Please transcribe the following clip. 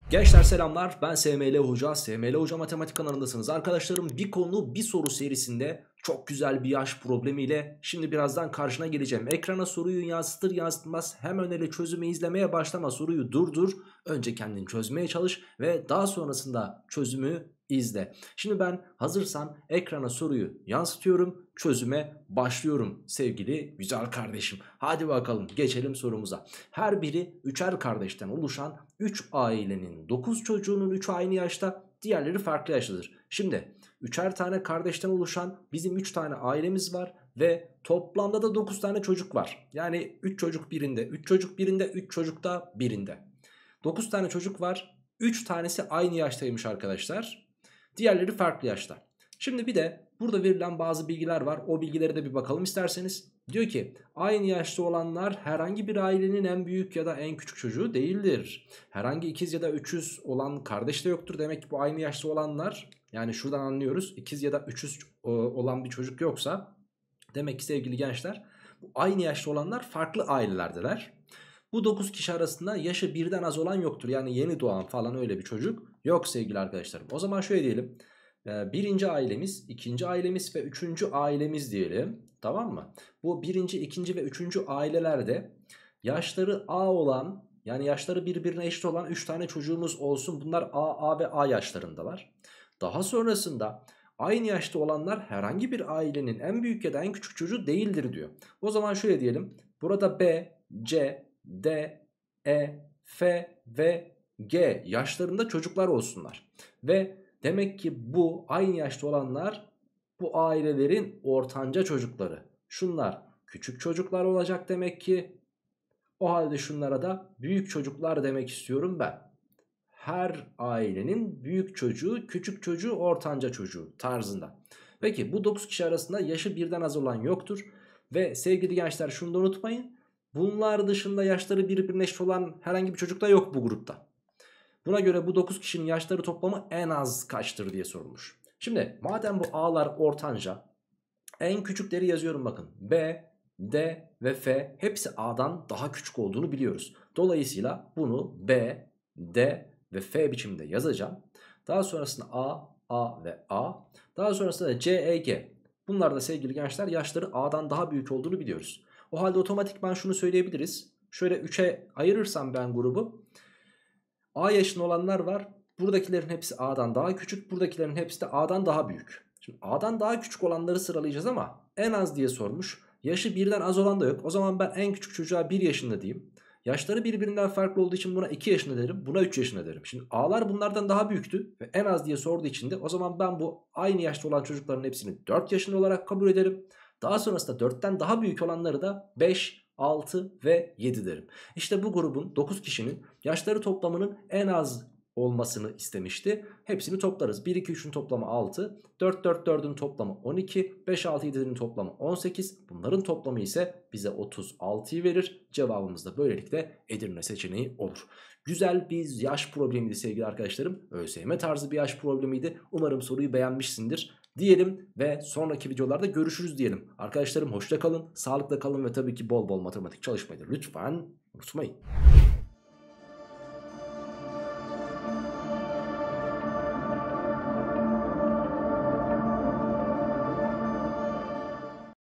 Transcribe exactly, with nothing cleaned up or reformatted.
Gençler selamlar, ben S M L Hoca, S M L Hoca Matematik kanalındasınız. Arkadaşlarım, bir konu bir soru serisinde çok güzel bir yaş problemiyle şimdi birazdan karşına geleceğim. Ekrana soruyu yansıtır yansıtmaz hemen öyle çözümü izlemeye başlama, soruyu durdur. Önce kendin çözmeye çalış ve daha sonrasında çözümü izle. Şimdi ben hazırsan ekrana soruyu yansıtıyorum, çözüme başlıyorum sevgili güzel kardeşim. Hadi bakalım geçelim sorumuza. Her biri üçer kardeşten oluşan üç ailenin dokuz çocuğunun üçü aynı yaşta, diğerleri farklı yaştadır. Şimdi üçer tane kardeşten oluşan bizim üç tane ailemiz var ve toplamda da dokuz tane çocuk var. Yani üç çocuk birinde, üç çocuk birinde, üç çocuk da birinde. dokuz tane çocuk var. üç tanesi aynı yaştaymış arkadaşlar. Diğerleri farklı yaşta. Şimdi bir de burada verilen bazı bilgiler var. O bilgilere de bir bakalım isterseniz. Diyor ki aynı yaşta olanlar herhangi bir ailenin en büyük ya da en küçük çocuğu değildir. Herhangi ikiz ya da üçüz olan kardeş de yoktur. Demek ki bu aynı yaşta olanlar, yani şuradan anlıyoruz, ikiz ya da üçüz olan bir çocuk yoksa demek ki sevgili gençler bu aynı yaşta olanlar farklı ailelerdeler. Bu dokuz kişi arasında yaşı birden az olan yoktur. Yani yeni doğan falan öyle bir çocuk yok sevgili arkadaşlarım. O zaman şöyle diyelim. Birinci ailemiz, ikinci ailemiz ve üçüncü ailemiz diyelim. Tamam mı? Bu birinci, ikinci ve üçüncü ailelerde yaşları A olan, yani yaşları birbirine eşit olan üç tane çocuğumuz olsun. Bunlar A, A ve A yaşlarındalar. Daha sonrasında aynı yaşta olanlar herhangi bir ailenin en büyük ya da en küçük çocuğu değildir diyor. O zaman şöyle diyelim. Burada B, C, D, E, F ve G yaşlarında çocuklar olsunlar. Ve demek ki bu aynı yaşta olanlar bu ailelerin ortanca çocukları. Şunlar küçük çocuklar olacak demek ki. O halde şunlara da büyük çocuklar demek istiyorum ben. Her ailenin büyük çocuğu, küçük çocuğu, ortanca çocuğu tarzında. Peki bu dokuz kişi arasında yaşı birden az olan yoktur. Ve sevgili gençler, şunu da unutmayın. Bunlar dışında yaşları birbirine eşit olan herhangi bir çocuk da yok bu grupta. Buna göre bu dokuz kişinin yaşları toplamı en az kaçtır diye sorulmuş. Şimdi madem bu A'lar ortanca, en küçükleri yazıyorum bakın. B, D ve F hepsi A'dan daha küçük olduğunu biliyoruz. Dolayısıyla bunu B, D ve F biçiminde yazacağım. Daha sonrasında A, A ve A. Daha sonrasında da C, E, G. Bunlar da sevgili gençler yaşları A'dan daha büyük olduğunu biliyoruz. O halde otomatikman şunu söyleyebiliriz. Şöyle üçe ayırırsam ben grubu. A yaşında olanlar var. Buradakilerin hepsi A'dan daha küçük. Buradakilerin hepsi de A'dan daha büyük. Şimdi A'dan daha küçük olanları sıralayacağız ama en az diye sormuş. Yaşı birden az olan da yok. O zaman ben en küçük çocuğa bir yaşında diyeyim. Yaşları birbirinden farklı olduğu için buna iki yaşında derim. Buna üç yaşında derim. Şimdi A'lar bunlardan daha büyüktü ve en az diye sorduğu için de o zaman ben bu aynı yaşta olan çocukların hepsini dört yaşında olarak kabul ederim. Daha sonrasında dörtten daha büyük olanları da beş, altı ve yedi derim. İşte bu grubun dokuz kişinin yaşları toplamının en az olmasını istemişti. Hepsini toplarız. bir, iki, üçün toplamı altı. dört, dört, dördün toplamı on iki. beş, altı, yedinin toplamı on sekiz. Bunların toplamı ise bize otuz altıyı verir. Cevabımız da böylelikle Edirne seçeneği olur. Güzel bir yaş problemiydi sevgili arkadaşlarım. ÖSYM tarzı bir yaş problemiydi. Umarım soruyu beğenmişsindir diyelim ve sonraki videolarda görüşürüz diyelim. Arkadaşlarım hoşça kalın, sağlıkla kalın ve tabii ki bol bol matematik çalışmayı da lütfen unutmayın.